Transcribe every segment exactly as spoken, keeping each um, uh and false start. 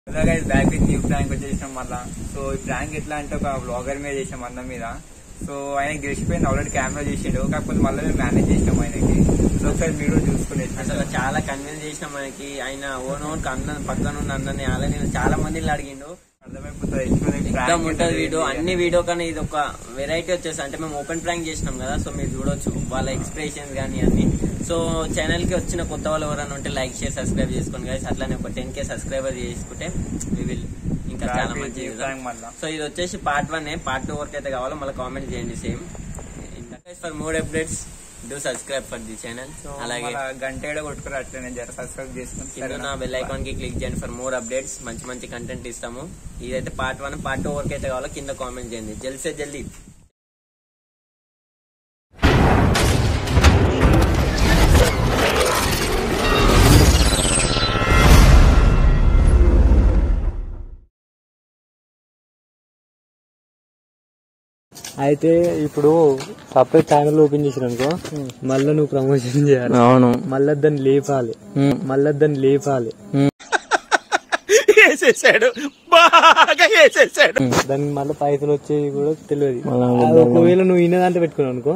Back with new prank వచ్చేసాం మళ్ళా. So ఈ ప్రాంక్ ఎట్లా అంటే ఒక బ్లాగర్ మీద చేసాం అన్న మీద. సో ఆయన గెలిచిపోయింది, ఆల్రెడీ కెమెరా చేసిండు, కాకపోతే మళ్ళీ మేము మేనేజ్ చేసినాం ఆయనకి. సో ఒకసారి మీరు చూసుకునే అసలు చాలా కన్విన్స్ చేసినాం ఆయనకి. ఆయన ఓన్ ఓన్ అన్న పక్కన ఉన్న అన్నని అలా నేను చాలా మందిని అడిగిండు. అర్థమైపోతుంది ఉంటది వీడియో, అన్ని వీడియో కానీ ఇది ఒక వెరైటీ వచ్చేసి అంటే మేము ఓపెన్ ప్రాంక్ చేసినాం కదా. సో మీరు చూడొచ్చు వాళ్ళ ఎక్స్ప్రెషన్స్ కానీ అన్ని. సో ఛానల్ కి వచ్చిన కొత్త వాళ్ళు ఎవరైనా ఉంటే లైక్ చేసి సబ్స్క్రైబ్ చేసుకోండి గైస్. అట్లానే ఒక టెన్ కే సబ్స్క్రైబర్ చేసుకుంటే వి విల్ ఇంకా చాలా మంచి. సో ఇది వచ్చేసి పార్ట్ వన్, పార్ట్ టూ వరకు అయితే కావాలో మళ్ళీ కామెంట్ చేయండి same. For more updates do subscribe for the channel. అలాగే గంట కొట్టుకుని అట్లనే సబ్స్క్రైబ్ చేసుకుని నా బెల్ ఐకాన్ కి క్లిక్ చేయండి ఫర్ మోర్ అప్డేట్స్. మంచి మంచి కంటెంట్ ఇస్తాము. ఇదైతే పార్ట్ వన్, పార్ట్ టూ వరకు అయితే కావాలో కింద కామెంట్ చేయండి. జల్సే జల్దీ. అయితే ఇప్పుడు సపరేట్ ఛానల్ ఓపెన్ చేసిన అనుకో, మళ్ళా నువ్వు ప్రమోషన్ చేయాలి. అవును, మళ్ళా దాన్ని లేపాలి, మళ్ళా దాన్ని లేపాలి. వేసేసాడు, బాగా వేసేసాడు. దానికి మళ్ళీ పైసలు వచ్చేవి కూడా తెలియదు. ఒకవేళ నువ్వు ఇన్న దాంట్లో పెట్టుకున్నావు అనుకో,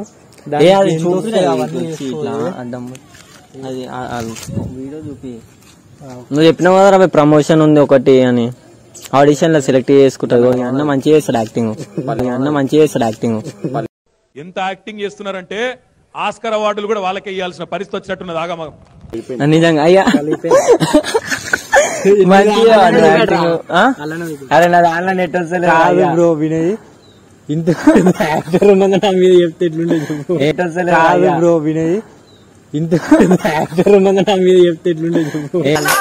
వీడియో చూపి నువ్వు చెప్పినావు కదా ప్రమోషన్ ఉంది ఒకటి అని. ఆడిషన్ లో సెలెక్ట్ చేసుకుంటారు. అన్న మంచిగా చేస్తాడు యాక్టింగ్, అన్న మంచిగా చేస్తాడు యాక్టింగ్. ఎంత యాక్టింగ్ చేస్తున్నారంటే ఆస్కర్ అవార్డులు కూడా వాళ్ళకే ఇవ్వాల్సిన పరిస్థితి వచ్చినట్టున్నది. ఆగమగం నిజంగా అయ్యా. అరే నా దాంట్లో నెట్ వస్తలేదు బ్రో. వినయ్ ఇంత యాక్టర్ ఉన్నది నా మీద చెప్తే ఎట్లుండే చెప్పు. నెట్ వస్తలేదు బ్రో. వినయ్ ఇంత యాక్టర్ ఉన్నది నా మీద చెప్తే ఎట్లుండే చెప్పు.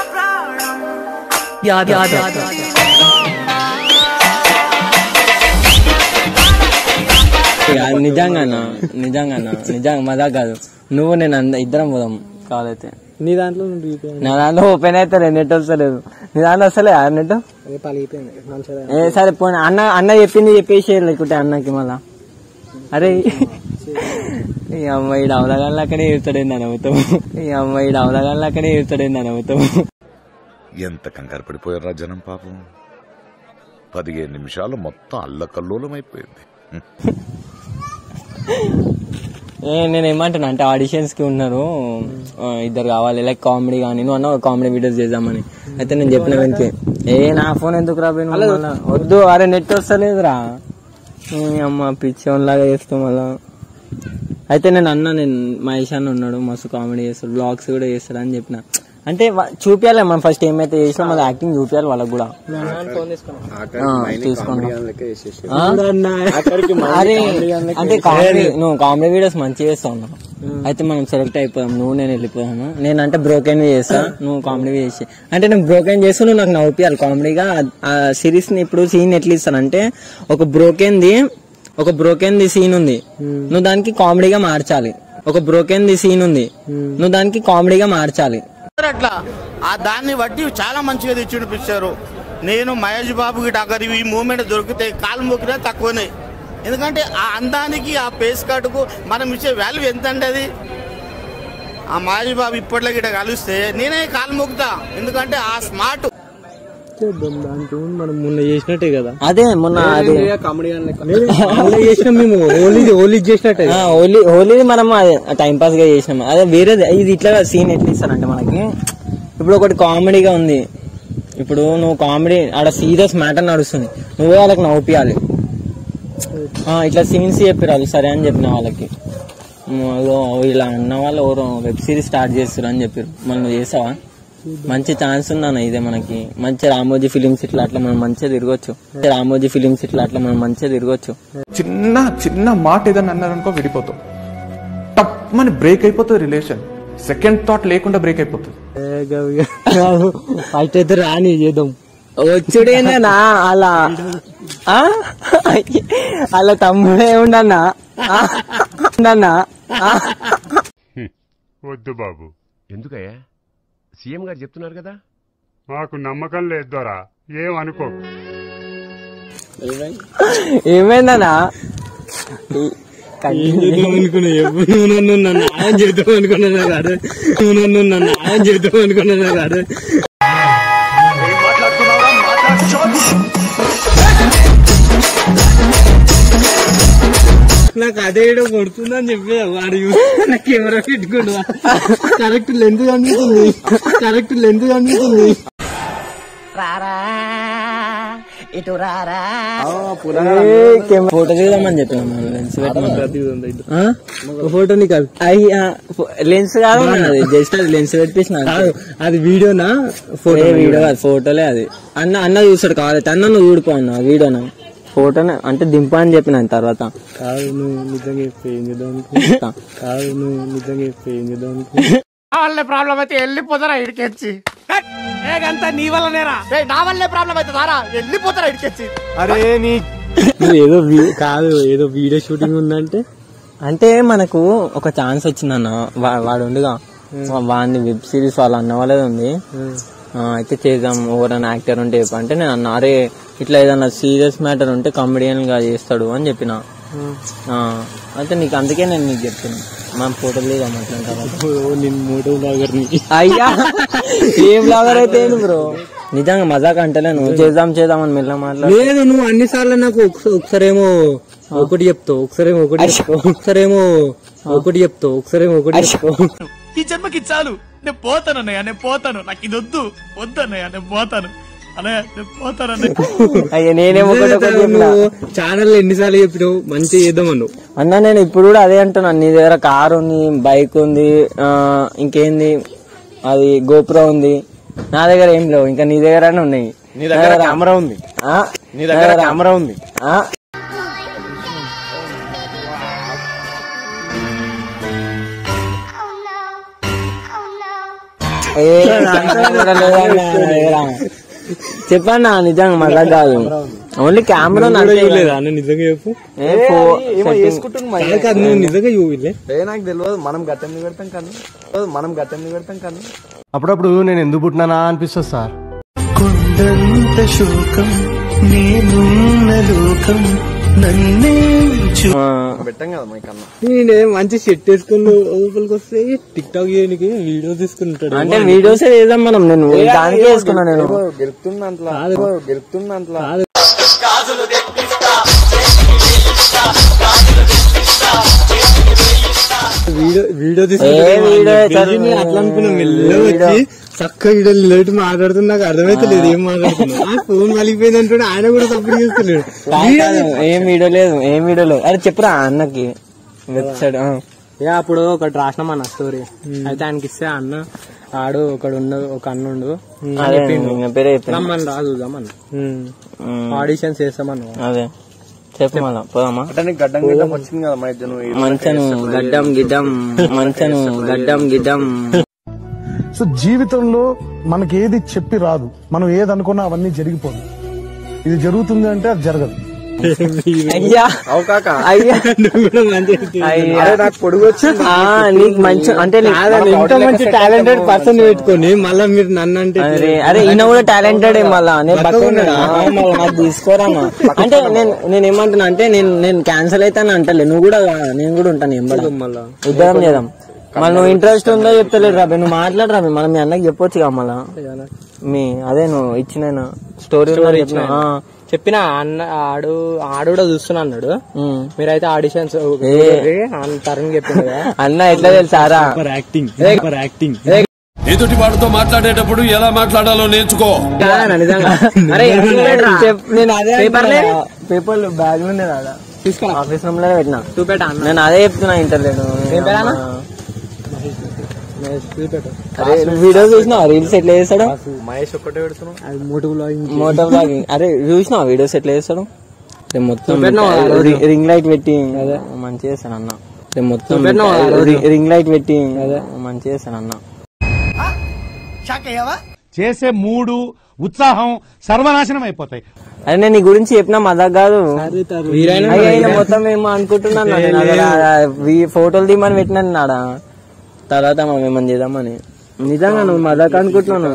నిజంగానా నిజంగానా నిజంగా మజా కాదు. నువ్వు నేను ఇద్దరం పోదాం కావాలైతే. నీ దాంట్లో నా దాంట్లో ఓపెన్ అయితే నెట్ వస్తలేదు. నీ దాంట్లో వస్తలే నెట్. ఏ సరే పోనీ అన్న అన్న చెప్పింది చెప్పేసి లేకుంటే అన్నకి మళ్ళా. అరే ఈ అమ్మాయి అవలగాళ్ళు అక్కడే ఇస్తాడేంది నవ్వుతాం. ఈ అమ్మాయి అవలగాళ్ళు అక్కడే ఇస్తాడేంది నవ్వుతాం. ఎంత కంగారు పడిపోయారా జనం పాపం. పదిహేను నిమిషాలు మొత్తం అల్లకల్లోలం అయిపోయింది. నేను ఏమంటున్నా అంటే ఆడిషన్స్ కి ఉన్నారు ఇద్దరు కావాలి, లైక్ కామెడీ కానీ నువ్వు అన్న కామెడీ వీడియోస్ చేద్దామని. అయితే నేను చెప్పిన వెనకే ఏ నా ఫోన్ ఎందుకు రాబోయే వద్దు. అరే నెట్ వస్తలేదురా అమ్మ పిచ్చోన్ లాగా చేస్తాం మళ్ళా. అయితే నేను అన్నా నేను మహేష్ అన్న ఉన్నాడు మస్తు కామెడీ చేస్తాడు, బ్లాగ్స్ కూడా చేస్తాడు అని చెప్పిన. అంటే చూపించాలి మనం ఫస్ట్ ఏమైతే చేసినా మన యాక్టింగ్ చూపించాలి వాళ్ళకి కూడా. తీసుకోండి అరే అంటే కామెడీ నువ్వు కామెడీ వీడియోస్ మంచిగా చేస్తా ఉన్నావు. అయితే మనం సెలెక్ట్ అయిపోయాం, నువ్వు నేను వెళ్ళిపోయాను. నేనంటే బ్రోకెన్ చేస్తా, నువ్వు కామెడీ చేసి. అంటే నేను బ్రోకెన్ చేస్తూ నువ్వు నాకు నవ్వుపియాలి కామెడీగా. ఆ సిరీస్ ని ఇప్పుడు సీన్ ఎట్లా ఇస్తానంటే ఒక బ్రోకెన్ ది ఒక బ్రోకెన్ ది సీన్ ఉంది, నువ్వు దానికి కామెడీగా మార్చాలి. ఒక బ్రోకెన్ ది సీన్ ఉంది, నువ్వు దానికి కామెడీగా మార్చాలి. అట్లా ఆ దాన్ని బట్టి చాలా మంచిగా తెచ్చి చూపించారు. నేను మహేష్ బాబుకి డాక్టర్ ఈ మూమెంట్ దొరికితే కాలు మొక్కినా తక్కువనే. ఎందుకంటే ఆ అందానికి ఆ ఫేస్ కట్కు మనం ఇచ్చే వాల్యూ ఎంత అంటే అది. ఆ మహేష్ బాబు ఇప్పట్లో గిట్ట కలిస్తే నేనే కాలు మొక్కుతా, ఎందుకంటే ఆ స్మార్ట్. మనం మొన్న చేసినట్టే కదా. అదే మొన్న చేసినాం మేము. హోలీ హోలీ చేసినట్టే, హోలీ హోలీ మనం టైం పాస్ గా చేసినాం. అదే వేరే ఇది ఇట్లా సీన్ ఎట్లా ఇస్తానంటే మనకి ఇప్పుడు ఒకటి కామెడీగా ఉంది. ఇప్పుడు నువ్వు కామెడీ ఆడ సీరియస్ మ్యాటర్ నడుస్తుంది, నువ్వే వాళ్ళకి నవ్వుపియాలి. ఇట్లా సీన్స్ చెప్పిరాలి సరే అని చెప్పిన వాళ్ళకి. ఇలా అన్న వాళ్ళు ఎవరో వెబ్ సిరీస్ స్టార్ట్ చేస్తారు అని చెప్పారు. మనం నువ్వు చేసావా? మంచి ఛాన్స్ ఉందన్న ఇదే మనకి. మంచి రామోజీ ఫిలిమ్స్ ఇట్లా అట్లా మనం మంచిగా తిరగొచ్చు. రామోజీ ఫిలిమ్స్ ఇట్లా అట్లా మనం మంచిగా తిరగొచ్చు. చిన్న చిన్న మాట ఏదన్నా అన్నారనుకో విడిపోతాం, టప్మని బ్రేక్ అయిపోతుంది రిలేషన్. సెకండ్ థాట్ లేకుండా బ్రేక్ అయిపోతుంది. ఫైట్ అయితే రాని చేద్దాం వచ్చుడేనా అలా అలా తమ్ముడే ఉండన్నా ఉండన్నా. వద్దు బాబు. ఎందుకయ్యా? సీఎం గారు చెప్తున్నారు కదా. మాకు నమ్మకం లేదు దొరా, ఏమనుకో. ఏమైందన్నా? అనుకున్నా ఎప్పుడు నన్ను నన్ను ఆయన చేద్దాం అనుకున్నా కాదు, నువ్వు నన్ను నన్ను ఆయన చేద్దాం అనుకున్నా కాదు. నాకు అదే కొడుతుందని చెప్పి వాడు కెమెరా పెట్టుకుంటా కరెక్ట్ లెంత్ కనిపిస్తుంది కరెక్ట్ లెంత్ కనిపిస్తుంది ఫోటో దిగుదామని చెప్పిన లెన్స్ ఫోటో నీకు లెన్స్ కాదు జస్ట్ అది లెన్స్ పెట్టేసిన అది వీడియోనా ఫోటో వీడియో కాదు ఫోటోలే అది అన్న అన్న చూసాడు కావాలి అన్న నువ్వు ఊడిపో అన్న వీడియోనా ఫోటోనే అంటే దింపా అని చెప్పిన తర్వాత కాదు నువ్వు నిజంగా చెప్పి ఏం చేద్దాం కాదు నువ్వు నిజంగా చెప్పి ఏం చేద్దాం వాళ్ళ ప్రాబ్లం అయితే వెళ్ళిపోతారా ఇడికెచ్చి ఏకంతా నీ వల్లనేరా నా వల్లే ప్రాబ్లం అయితే దారా వెళ్ళిపోతారా ఇడికెచ్చి అరే నీ నువ్వు ఏదో కాదు ఏదో వీడియో షూటింగ్ ఉందంటే అంటే మనకు ఒక ఛాన్స్ వచ్చిందన్న వాడు ఉండగా వాడిని వెబ్ సిరీస్ వాళ్ళు అన్న వాళ్ళది ఉంది అయితే చేద్దాం ఎవరైనా యాక్టర్ ఉంటే అంటే నేను అన్న అరే ఇట్లా ఏదన్నా సీరియస్ మ్యాటర్ ఉంటే కామెడియన్ గా చేస్తాడు అని చెప్పిన అయితే నీకు అందుకే నేను నీకు చెప్తున్నా మనం ఫోటోలు లేదా నేను మోటో బ్లాగర్ అయ్యా ఏ బ్లాగర్ అయితే బ్రో నిజంగా మజాక్ అంటలేను చేద్దాం చేద్దాం అని మెల్ల మాట్లాడు లేదు నువ్వు అన్ని సార్లు నాకు ఒకసారేమో ఒకటి చెప్తావు ఒకసారేమో ఒకటి చెప్తావు ఒకసారేమో ఒకటి చెప్తావు ఒకసారేమో ఒకటి చెప్తావు ఈ జన్మకి చాలు నేను పోతాను అన్నయ్య నేను పోతాను నాకు ఇది వద్దు వద్దు అన్నయ్య నేను పోతాను అన్నయ్య నేను పోతాను అయ్యా నేనేమో ఛానల్ ఎన్నిసార్లు చెప్పినావు మంచిగా చేద్దామన్నావు అన్న నేను ఇప్పుడు కూడా అదే అంటున్నాను నీ దగ్గర కార్ ఉంది బైక్ ఉంది ఇంకేంది అది గోప్రో ఉంది నా దగ్గర ఏం లేవు ఇంకా నీ దగ్గర ఉన్నాయి నీ దగ్గర కెమెరా ఉంది నీ దగ్గర కెమెరా ఉంది చెప్పన్నా నిజంగా మళ్ళా కాదు ఓన్లీ కెమెరా లేదా నిజంగా చెప్పు నిజంగా చూపిలే నాకు తెలియదు మనం గట్టెందుకు పెడతాం కానీ మనం గట్టెందుకు పెడతాం కానీ అప్పుడప్పుడు నేను ఎందుకు పుట్టినానా అనిపిస్తుంది సార్ కొండంత శోకం నేనున్న లోకం నన్నే పెట్టాం కదా మా కన్నా నేనే మంచి సెట్ వేసుకుని లోపలికి వస్తే టిక్ టాక్ చేయడానికి వీడియో తీసుకుంటాడు అంటే వీడియోస్ వేద్దాం మనం నేను దానికే వేసుకున్నా నేను గెలుపుతున్నా అంట్లా గెలుపుతున్నా అంట్లా వీడియో వీడియో తీసుకుంటే అట్లా అనుకున్నా మెల్లగా వచ్చి చక్కగా వీడియో లేట్ మాట్లాడుతున్నా నాకు అర్థమైతే లేదు ఏం మాట్లాడుతున్నా ఫోన్ మలిగిపోయింది అంటుండే ఆయన కూడా సపోర్ట్ చేస్తలేడు ఏం వీడియో లేదు ఏం వీడియో లేదు అరే చెప్పురా అన్నకి వెబ్సైట్ అప్పుడు ఒకటి రాసినాం అన్న స్టోరీ అయితే ఆయనకి ఇస్తే అన్న ఆడు ఒకడు ఉండు ఒక అన్న ఉండు రమ్మని రా చూద్దామన్న ఆడిషన్స్ చేస్తామన్న అదే చెప్పు మళ్ళా పోదామా గడ్డం గిడ్డం వచ్చింది కదా మా ఇద్దరు మంచను గడ్డం గిడ్డం మంచను గడ్డం గిడ్డం సో జీవితంలో మనకి ఏది చెప్పి రాదు మనం ఏది అనుకున్నా అవన్నీ జరిగిపోదు ఇది జరుగుతుంది అంటే అది జరగదు అయ్యా అయ్యా నాకు పొడుగు వచ్చింది నీకు మంచి అంటే ఇంత మంచి టాలెంటెడ్ పర్సన్ పెట్టుకుని మళ్ళా మీరు నన్ను అంటే అరే ఈయన కూడా టాలెంటెడ్ మళ్ళా నాకు తీసుకోరా అంటే నేను నేను ఏమంటున్నా అంటే నేను నేను క్యాన్సల్ అవుతాను అంటలే నువ్వు కూడా నేను కూడా ఉంటాను ఏం మళ్ళా ఉద్యోగం చేద్దాం మళ్ళీ నువ్వు ఇంట్రెస్ట్ ఉందో చెప్తలేదు రాబే నువ్వు మాట్లాడు రాబే మళ్ళీ మీ అన్నకి చెప్పొచ్చు కదా మళ్ళా మీ అదే నువ్వు ఇచ్చిన స్టోరీ చెప్పిన అన్న ఆడు ఆడు కూడా చూస్తున్నా అన్నాడు మీరైతే ఆడిషన్స్ తరుణ్ చెప్పింది అన్న ఎట్లా తెలుసారా యాక్టింగ్ యాక్టింగ్ ఎదుటి వాడితో మాట్లాడేటప్పుడు ఎలా మాట్లాడాలో నేర్చుకో నేను అదే పేపర్లు బ్యాగ్ లో రాదా తీసుకున్నా ఆఫీస్ రూమ్ లోనే పెట్టినా చూపెట్టా నేను అదే చెప్తున్నా ఇంటర్వ్యూ వీడియో చూసినా రీల్స్ ఎట్లా చేస్తాడు మహేష్ ఒక్కటే పెడుతున్నావు మోటో బ్లాగింగ్ మోటో బ్లాగింగ్ అరే చూసినా వీడియోస్ ఎట్లా చేస్తాడు మొత్తం రింగ్ లైట్ పెట్టి మంచిగా చేస్తాను అన్న మొత్తం రింగ్ లైట్ పెట్టి మంచిగా చేస్తాను అన్న చేసే మూడు ఉత్సాహం సర్వనాశనం అయిపోతాయి అరే నేను నీ గురించి చెప్పినా మజాక్ కాదు మొత్తం ఏమో అనుకుంటున్నాను ఫోటోలు తీయమని పెట్టినాను నాడా తర్వాత మేమని చేద్దామని నిజంగా నువ్వు మజాక్ అనుకుంటున్నాను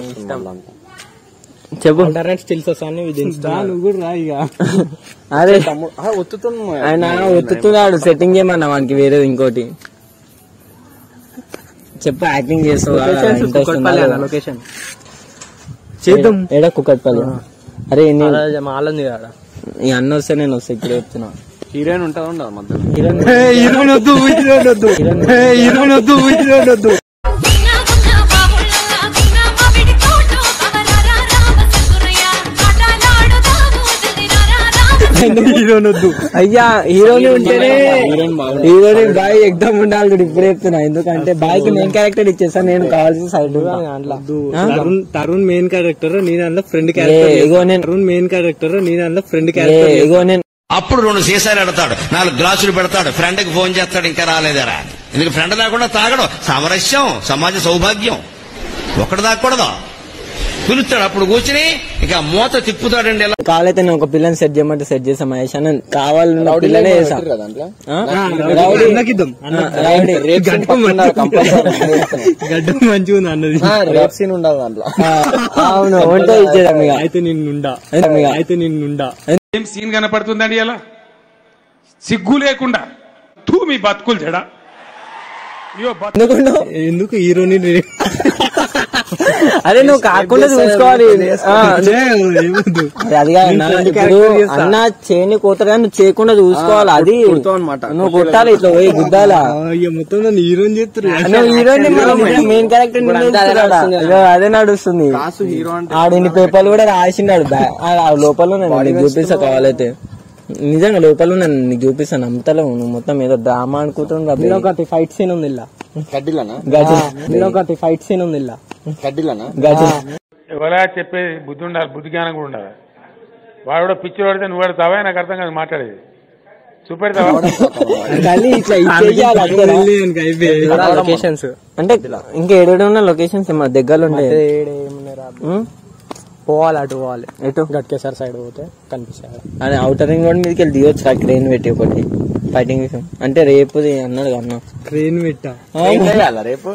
చెప్పు స్టిల్స్ నువ్వు కూడా రా ఇక అరే ఆయన ఒత్తుతున్నాడు సెట్టింగ్ చేయమన్నా వానికి వేరేది ఇంకోటి చెప్పు యాక్టింగ్ చేస్తావు లొకేషన్ చేద్దాం ఏడా కుక్కట్పల్లి అరే మాలంది కదా ఈ అన్న వస్తే నేను వస్తా ఇప్పుడు చెప్తున్నా హీరోయిన్ ఉంటుందా ఉండదు మధ్యలో? హీరోయిన్ వద్దు హీరోయిన్ వద్దు హీరోయిన్ వద్దు హీరోయిన్ వద్దు. హీరోయిన్ వద్దు అయ్యా. హీరోయిన్ ఉంటేనే హీరోయిన్ బాయ్ ఎగ్జామ్ ఉండాలి చూడు. ఇప్పుడు చెప్తున్నా ఎందుకంటే బాయ్ కి మెయిన్ క్యారెక్టర్ ఇచ్చేసాను నేను, కావాల్సిన side. Tarun Tarun main character, నీ దాంట్లో friend character. Tarun main character, నీ దాంట్లో ఫ్రెండ్ క్యారెక్టర్. ఇగో నేను అప్పుడు రెండు సీసాలు పెడతాడు, నాలుగు గ్లాసులు పెడతాడు, ఫ్రెండ్ కి ఫోన్ చేస్తాడు ఇంకా రాలేదరా. ఎందుకు ఫ్రెండ్ లేకుండా తాగడం సామరస్యం, సమాజ సౌభాగ్యం. ఒకటి తాగకూడదు, పిలుస్తాడు, అప్పుడు కూర్చుని ఇక మూత తిప్పుతాడండి. కావాలైతే నేను ఒక పిల్లని సెట్ చేయమంటే సెట్ చేసాం మహేష్ అని. కావాలన్న పిల్లనే చేసాం. గడ్డం మంచిగా ఉంది అన్నది. అవును వంట ఇచ్చేదాం. ఇక అయితే నిన్నుండా అయితే నిన్నుండా ఏం సీన్ కనపడుతుందండి అలా సిగ్గు లేకుండా తూ మీ బతుకులు జడ. ఎందుకు హీరోని అదే నువ్వు కాకుండా చూసుకోవాలి. అది కాదు అన్న చేయని కోతగా నువ్వు చేయకుండా చూసుకోవాలి. అది నువ్వు కొట్టాలి ఇట్లా పోయి గుద్దాలా. మొత్తం నన్ను హీరోయిన్ చేస్తారు. నువ్వు హీరోయిన్ మెయిన్ క్యారెక్టర్ అదే నడుస్తుంది. ఆడు ఇన్ని పేపర్లు కూడా రాసిండాడు లోపల. నేను చూపిస్తా కావాలైతే, నిజంగా లోపల నేను నీకు చూపిస్తాను. నమ్ముతలేవు నువ్వు. మొత్తం ఏదో డ్రామా అనుకుంటున్నా. ఒకటి ఫైట్ సీన్ ఉంది ఇలా ఒకటి ఫైట్ సీన్ ఉంది ఇలా ఎవరా చెప్పే బుద్ధి ఉండాలి, బుద్ధి జ్ఞానం కూడా ఉండాలి. వాడు కూడా పిచ్చి పడితే నువ్వు పెడతావా? నాకు అర్థం కాదు మాట్లాడేది. చూపెడతావా? లొకేషన్స్ అంటే ఇంకా ఏడు ఉన్న లొకేషన్స్ మా దగ్గరలో ఉండే. పోవాలి అటు పోవాలి, ఎటు గట్కేసారి సైడ్ పోతే కనిపిస్తాడు. అదే అవుటర్ రింగ్ రోడ్ మీదకి వెళ్ళి దిగొచ్చు. క్రేన్ పెట్టి ఒకటి ఫైటింగ్ విషయం అంటే రేపు అన్నాడు అన్న. క్రేన్ పెట్టా రేపు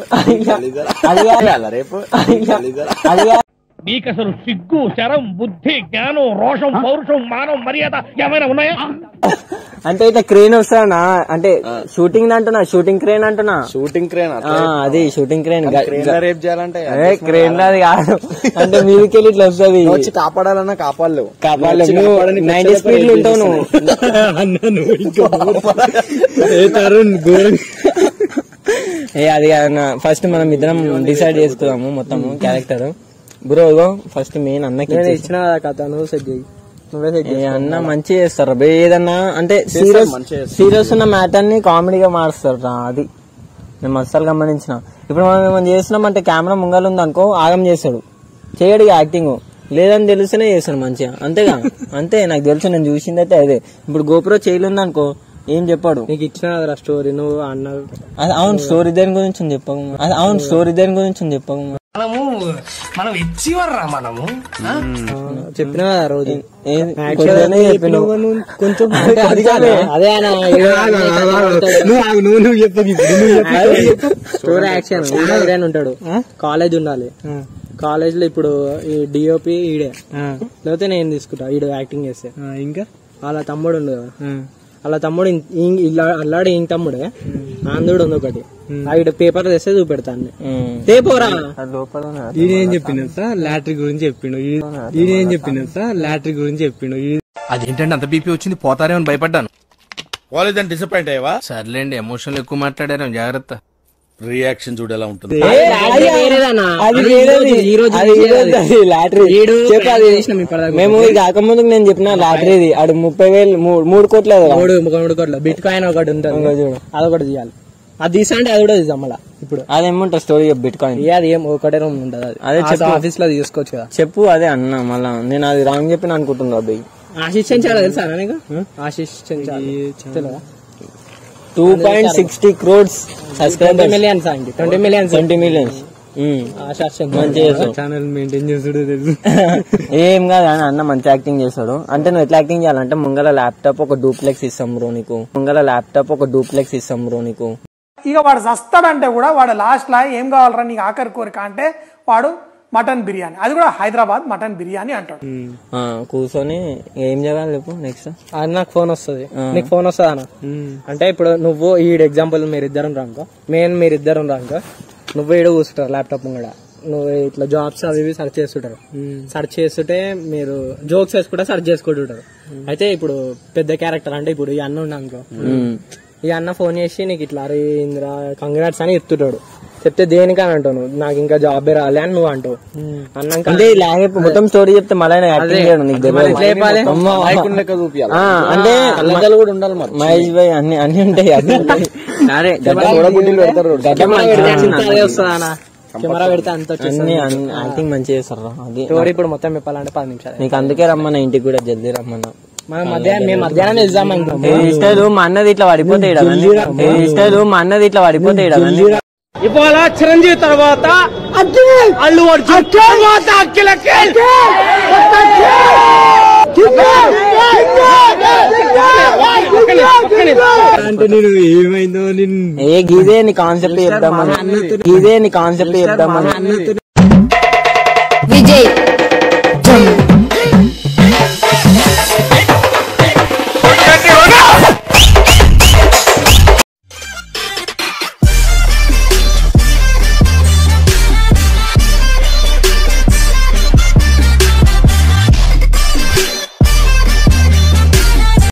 రేపు నీకు అసలు సిగ్గు, శరం, బుద్ధి, జ్ఞానం, రోషం, పౌరుషం, మానం, మర్యాద ఏమైనా ఉన్నాయా? అంటే ఇట్లా క్రేన్ వస్తానా అంటే షూటింగ్ అంటున్నా, షూటింగ్ క్రేన్ అంటున్నా. షూటింగ్ క్రేన్ అది షూటింగ్ క్రేన్. రేపు చేయాలంటే క్రేన్ అది కాదు. అంటే మీదకి వెళ్ళి ఇట్లా వస్తుంది. వచ్చి కాపాడాలన్నా కాపాడలేవు. కాపాడలేవు. నువ్వు నైన్టీ స్పీడ్ లో ఉంటావు నువ్వు. తరుణ్ ఘోరం. ఏ అది కాదన్నా, ఫస్ట్ మనం ఇద్దరం డిసైడ్ చేసుకున్నాము మొత్తము క్యారెక్టర్. బ్రో ఫస్ట్ మెయిన్ అన్నకి ఇచ్చిన కథ నువ్వు సెట్ చేయి. అన్న మంచిగా చేస్తారు ఏదన్నా అంటే సీరియస్ సీరియస్ ఉన్న మ్యాటర్ ని కామెడీగా మారుస్తారు. అది నేను మసాలు గమనించిన. ఇప్పుడు మనం మనం చేస్తున్నాం అంటే కెమెరా ముంగలు ఉంది అనుకో ఆగం చేస్తాడు, చేయడు యాక్టింగ్. లేదని తెలిస్తేనే చేస్తాడు మంచిగా. అంతేగా అంతే నాకు తెలుసు, నేను చూసింది అయితే అదే. ఇప్పుడు గోప్రో చేయలుంది అనుకో ఏం చెప్పాడు. నీకు ఇచ్చిన స్టోరీ నువ్వు అన్నారు. అవును స్టోరీ దేని గురించి చెప్పకు. అవును స్టోరీ దేని గురించి చెప్పకు. మనము మనం ఇచ్చివర్రా మనము చెప్పినా రోజు కొంచెం అదే నువ్వు చెప్పు. స్టోరీ యాక్షన్ హీరోయిన్ ఉంటాడు, కాలేజ్ ఉండాలి. కాలేజ్ లో ఇప్పుడు ఈ డిఓపి ఈడే, లేకపోతే నేను తీసుకుంటా ఈడు యాక్టింగ్ చేస్తే. ఇంకా వాళ్ళ తమ్ముడు ఉండు కదా, వాళ్ళ తమ్ముడు అల్లాడు ఈయన తమ్ముడే. ఆంధ్రుడు ఉంది ఒకటి, ఆవిడ పేపర్ తెస్తే చూపెడతాను. తేపోరా ఈయనేం చెప్పినంత లాటరీ గురించి చెప్పిండు. ఈయనేం చెప్పినంత లాటరీ గురించి చెప్పిండు. అదేంటంటే అంత బీపీ వచ్చింది, పోతారేమని భయపడ్డాను. కాలేజ్ డిసప్పాయింట్ అయ్యవా? సర్లేండి, ఎమోషనల్ ఎక్కువ మాట్లాడారు, జాగ్రత్త. రియాక్షన్ చూడు ఎలా ఉంటుంది. మేము కాకముందుకు నేను చెప్పిన లాటరీది ఆడు ముప్పై వేలు మూడు కోట్ల మూడు మూడు కోట్ల బిట్ కాయిన్ ఒకటి ఉంటుంది చూడు, అదొకటి తీయాలి. అది తీసా అంటే అది కూడా తీసాం మళ్ళీ. ఇప్పుడు అదేమంటారు స్టోరీ బిట్ కాయిన్ అది ఏం ఒకటే రూమ్ ఉంటుంది. అదే చెప్పు ఆఫీస్ లో తీసుకోవచ్చు కదా. చెప్పు అదే అన్న మళ్ళా నేను అది రాంగ్ చెప్పిన అనుకుంటున్నా. అబ్బాయి ఆశిష్టించాలి తెలుసా నీకు? ఆశిష్టించాలి two point sixty crores subscribers, millions అండి, twenty millions twenty millions channel maintain చేస్తాడు తెలుసు. ఏం కాదు అని అన్న మంచి యాక్టింగ్ చేస్తాడు. అంటే నువ్వు ఎట్లా యాక్టింగ్ చేయాలంటే ముంగల ల్యాప్టాప్ ఒక డూప్లెక్స్ ఇస్తాం బ్రో నీకు. ముంగల ల్యాప్టాప్ ఒక డూప్లెక్స్ ఇస్తాం బ్రో నీకు. ఇక వాడు చస్తాడంటే కూడా వాడు లాస్ట్ లా ఏం కావాలరా నీకు ఆఖరి కోరిక అంటే వాడు మటన్ బిర్యానీ, అది కూడా హైదరాబాద్ మటన్ బిర్యానీ అంటాడు. కూర్చొని ఏం చేయాలి చెప్పు నెక్స్ట్. అది నాకు ఫోన్ వస్తుంది, నీకు ఫోన్ వస్తుంది అన్న. అంటే ఇప్పుడు నువ్వు ఈ ఎగ్జాంపుల్ మీరిద్దరం రానుకో, మెయిన్ మీరిద్దరం రానుకో, నువ్వు ఈడ కూర్చుంటారు ల్యాప్టాప్ కూడా, నువ్వు ఇట్లా జాబ్స్ అవి ఇవి సెర్చ్ చేస్తుంటారు. సెర్చ్ చేస్తుంటే మీరు జోక్స్ వేసుకుంటే సెర్చ్ చేసుకుంటుంటారు. అయితే ఇప్పుడు పెద్ద క్యారెక్టర్ అంటే ఇప్పుడు ఈ అన్న ఉన్నా అనుకో, ఈ అన్న ఫోన్ చేసి నీకు ఇట్లా అరే ఇంద్ర కంగ్రాట్స్ అని చెప్తుంటాడు. చెప్తే దేనికని అంటావు నువ్వు, నాకు ఇంకా జాబే రాలే అని నువ్వు అంటావు. అంటే మొత్తం స్టోరీ చెప్తే మళ్ళీ అంటే మహేష్ భాయ్ అన్ని అన్ని ఉంటాయి. అరే కెమెరా పెడితే అంత యాక్టింగ్ మంచిగా చేస్తారు. అది స్టోరీ ఇప్పుడు మొత్తం చెప్పాలంటే పది నిమిషాలు. నీకు అందుకే రమ్మన్నా, ఇంటికి కూడా జల్దీ రమ్మన్నా. మనం మధ్యాహ్నం మేము మధ్యాహ్నం ఎగ్జామ్ అనుకుంటాం. ఇష్టాలు మా అన్నది ఇట్లా పడిపోతాయి, ఇష్టాలు మా అన్నది ఇట్లా పడిపోతాయి. ఇవాళ చిరంజీవి తర్వాత అల్లు అర్జున్ తర్వాత అంటే నేను ఏమైందో ఏ గీదే నీ కాన్సెప్ట్ చెప్తామని, గీదే నీ కాన్సెప్ట్ చెప్తామని